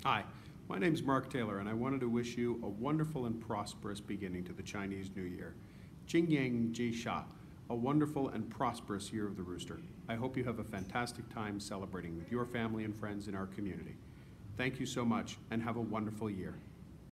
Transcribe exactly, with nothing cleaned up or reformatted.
Hi, my name's Mark Taylor, and I wanted to wish you a wonderful and prosperous beginning to the Chinese New Year. Jingyang Ji Sha, a wonderful and prosperous year of the rooster. I hope you have a fantastic time celebrating with your family and friends in our community. Thank you so much, and have a wonderful year.